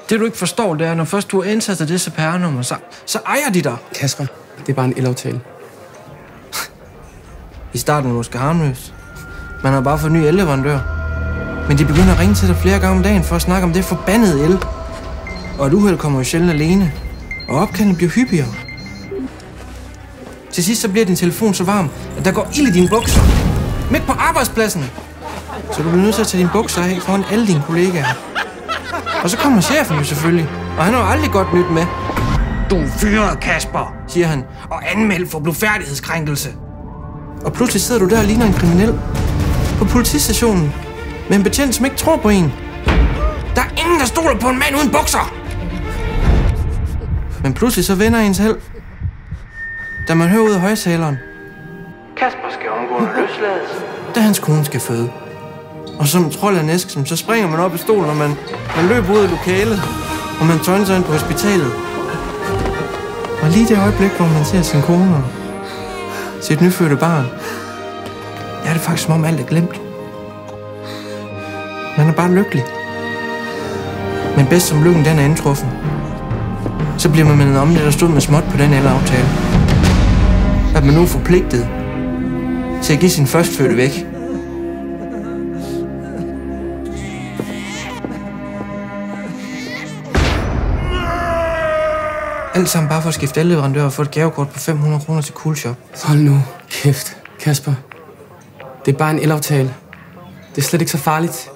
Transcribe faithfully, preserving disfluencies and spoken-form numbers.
Det du ikke forstår, det er, når først du har indtastet det C P R-nummer, så, så ejer de dig. Kasper, det er bare en elaftale. I starten er det måske harmløst. Man har bare fået ny elleverandør. Men de begynder at ringe til dig flere gange om dagen for at snakke om det forbandede el. Og et uheld kommer jo sjældent alene. Og opkaldene bliver hyppigere. Til sidst så bliver din telefon så varm, at der går ild i dine bukser. Midt på arbejdspladsen. Så du bliver nødt til at tage dine bukser af foran alle dine kollegaer. Og så kommer chefen jo selvfølgelig. Og han har jo aldrig godt nyt med. Du er fyret, Kasper, siger han. Og anmeldt for blufærdighedskrænkelse. Og pludselig sidder du der og ligner en kriminel. På politistationen. Med en betjent, som ikke tror på en. Der er ingen, der stoler på en mand uden bukser. Men pludselig så vender ens held. Da man hører ud af højtaleren. Kasper skal omgående løslades. Da hans kone skal føde. Og som trold af næsken, så springer man op i stolen, og man, man løber ud af lokalet. Og man tøjner sig ind på hospitalet. Og lige det øjeblik, hvor man ser sin kone og sit nyfødte barn, der er det faktisk som om alt er glemt. Man er bare lykkelig. Men bedst som lykken den er indtruffen, så bliver man mindet om det, der stod med småt på den elaftale. At man nu er forpligtet til at give sin førstfødte væk. Alt sammen bare for at skifte elleverandør og få et gavekort på fem hundrede kroner til Coolshop. Hold nu kæft, Kasper. Det er bare en elaftale. Det er slet ikke så farligt.